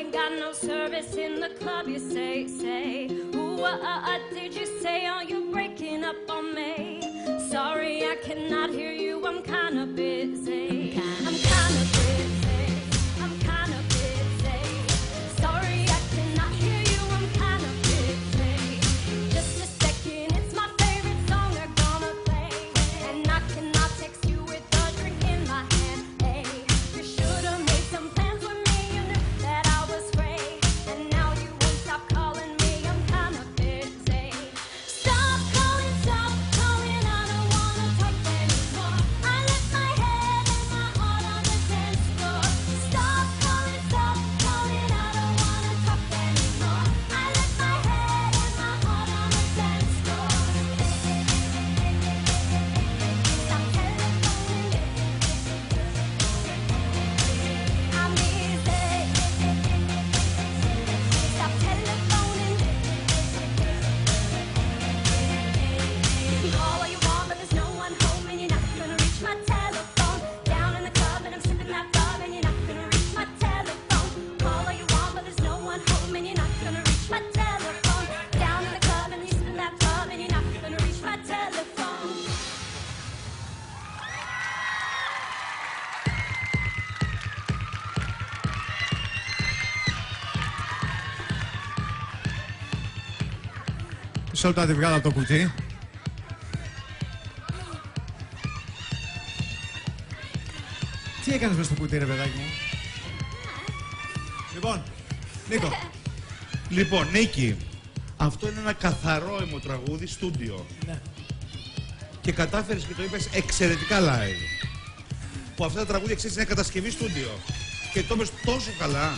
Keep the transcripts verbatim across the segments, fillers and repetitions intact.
ain't got no service in the club, you say, say. Ooh, what uh, uh, did you say? Are you breaking up on me? Sorry, I cannot hear you, I'm kinda busy. I'm kinda busy. I'm kinda busy. Sorry, I cannot hear you, I'm kinda busy. Just a second, it's my favorite song they're gonna play. And I cannot text you with a drink in my hand. Hey, you should've made some plans with me, you knew that I was free. And now you won't stop calling me, I'm kinda busy. Stop calling, stop calling, I don't wanna talk anymore. I left my head and my heart on the dance floor. Stop calling, stop calling, I don't wanna talk anymore. I left my head and my heart on the dance floor. Stop telephoning, I'm busy. Stop telephoning. You can call all you want, but there's no one home, and you're not gonna reach my telephone. Down in the club, and I'm sipping that bub, and you're not gonna reach my telephone. Call all you want, but there's no one home, and you're not gonna reach my telephone. Down in the club, and you're sipping that bub, and you're not gonna reach my telephone. Μισό λεπτό να τη βγάλω από το κουτί. Τι έκανες μες στο κουτί, ρε παιδάκι μου? Λοιπόν, Νίκο. Λοιπόν, Νίκη, αυτό είναι ένα καθαρό αιμοτραγούδι στούντιο. Ναι. Και κατάφερες και το είπες εξαιρετικά live. Που αυτά τα τραγούδια, ξέρεις, είναι κατασκευή στούντιο. Και το είπες τόσο καλά.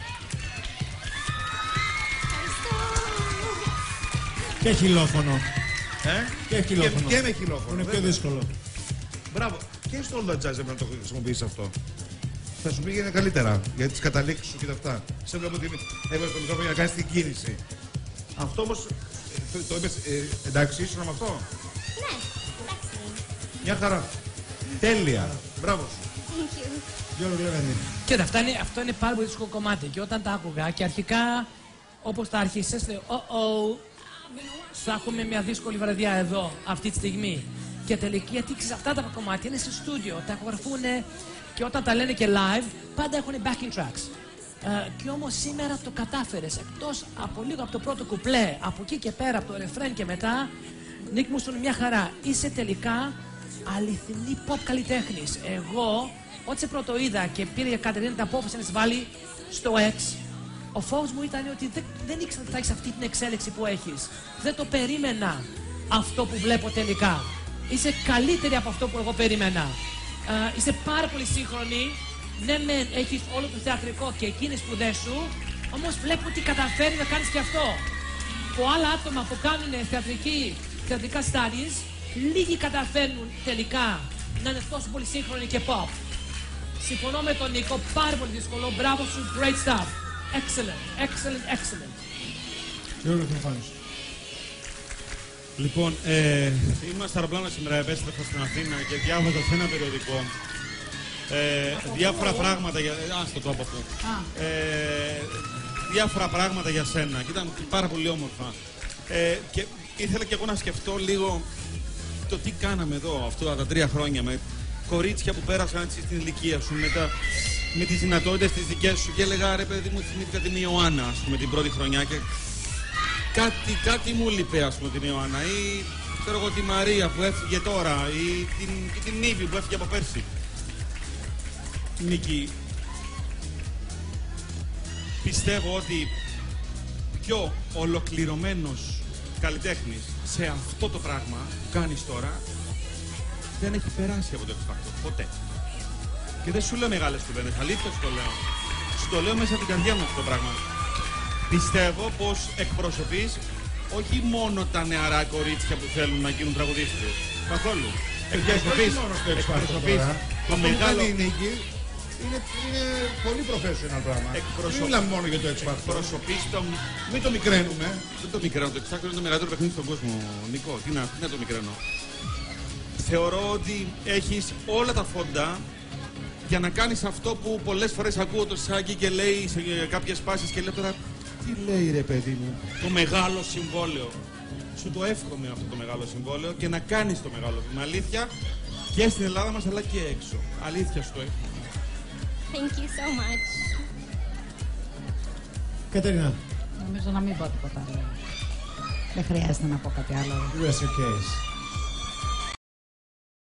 Και χιλόφωνο. Ε? Και χιλόφωνο. Και, και με χιλόφωνο. Είναι πιο βέβαια. δύσκολο. Μπράβο. Και στο All That Jazz πρέπει να το χρησιμοποιήσεις αυτό. Θα σου πήγαινε καλύτερα για τις καταλήξεις σου και τα αυτά. Σε βλέπω ότι έβαλες το μικρόφωνο για να κάνεις την κίνηση. Αυτό όμως, ε, το, το είπες, ε, εντάξει, ήσουν με αυτό. Ναι, εντάξει. Μια χαρά. Τέλεια. Μπράβο σου. Thank you. Γιώργο Λεβέντη. Κοίτα, αυτά είναι, αυτό είναι πάρα πολύ δύσκολο κομμάτι. Και όταν τα άκουγα και αρχικά, όπως τα άρχισες, λέω, oh, oh, θα έχουμε μια δύσκολη βραδιά εδώ, αυτή τη στιγμή. Και τελικά, γιατί ξέρεις, αυτά τα κομμάτια είναι σε στούντιο, τα ηχογραφούν και όταν τα λένε και live, πάντα έχουν backing tracks. Ε, και όμως σήμερα το κατάφερες, εκτός από λίγο από το πρώτο κουπλέ, από εκεί και πέρα, από το ρεφρέν και μετά, Νίκ μου, στον μια χαρά. Είσαι τελικά αληθινή pop καλλιτέχνης. Εγώ, όταν σε πρώτο είδα και πήρε η Κατερίνα την απόφαση να σε βάλει στο X, ο φόβος μου ήταν ότι δεν, δεν ήξερα ότι θα έχεις αυτή την εξέλιξη που έχεις. Δεν το περίμενα αυτό που βλέπω τελικά. Είσαι καλύτερη από αυτό που εγώ περίμενα. Ε, είσαι πάρα πολύ σύγχρονη. Ναι, μεν έχεις όλο το θεατρικό και εκείνες σπουδές σου, όμως βλέπω ότι καταφέρει να κάνεις και αυτό. Που άλλα άτομα που κάνουν θεατρική, θεατρικά studies, λίγοι καταφέρνουν τελικά να είναι τόσο πολύ σύγχρονοι και pop. Συμφωνώ με τον Νίκο, πάρα πολύ δύσκολο. Μπράβο σου, great stuff. Excellent, excellent, excellent. Γιώργο Θεοφάνης. Λοιπόν, ε, ήμουν στο αεροπλάνο σήμερα, επέστρεφα στην Αθήνα και διάβαζα σε ένα περιοδικό ε, διάφορα πράγματα για... Α, στο το από πού. Ε, διάφορα πράγματα για σένα και ήταν πάρα πολύ όμορφα. Ε, και ήθελα και εγώ να σκεφτώ λίγο το τι κάναμε εδώ αυτά τα τρία χρόνια με κορίτσια που πέρασαν έτσι στην ηλικία σου, με, τα, με τις δυνατότητες τις δικές σου και έλεγα ρε παιδί μου, θυμήθηκα την Ιωάννα, ας πούμε, την πρώτη χρονιά και κάτι, κάτι μου λείπε, ας πούμε, την Ιωάννα ή ξέρω εγώ τη Μαρία που έφυγε τώρα ή την, και την Νίβη που έφυγε από πέρσι. Νίκη, πιστεύω ότι πιο ολοκληρωμένος καλλιτέχνης σε αυτό το πράγμα που κάνεις τώρα δεν έχει περάσει από το X Factor, ποτέ. Και δεν σου λέω μεγάλες κουβέντες, αλήθεια σου το λέω. Σου το λέω μέσα από την καρδιά μου αυτό το πράγμα. Πιστεύω πως εκπροσωπείς όχι μόνο τα νεαρά κορίτσια που θέλουν να γίνουν τραγουδίστρες. Καθόλου. Εκπροσωπείς το μεγάλο... Είναι, είναι πολύ professional πράγμα. Εκπροσωπ... Δεν μιλάμε μόνο για το X Factor. Εκπροσωπείς το... Μην το μικραίνουμε. Δεν το μικραίνω. Το X Factor είναι το μεγαλύτερο παιχνίδι στον κόσμο, Νικό. Τι να, τι να το μικραίνω. Θεωρώ ότι έχεις όλα τα φόντα για να κάνεις αυτό που πολλές φορές ακούω το Σάκη και λέει σε κάποιες πάσεις και λέω τώρα τι λέει ρε παιδί μου, το μεγάλο συμβόλαιο. Σου το εύχομαι αυτό το μεγάλο συμβόλαιο και να κάνεις το μεγάλο βήμα. Αλήθεια και στην Ελλάδα μας αλλά και έξω. Αλήθεια σου το εύχομαι. Thank you so much. Κατερίνα. Νομίζω να μην πω τίποτα άλλο. Δεν χρειάζεται να πω κάτι άλλο. Rest your case.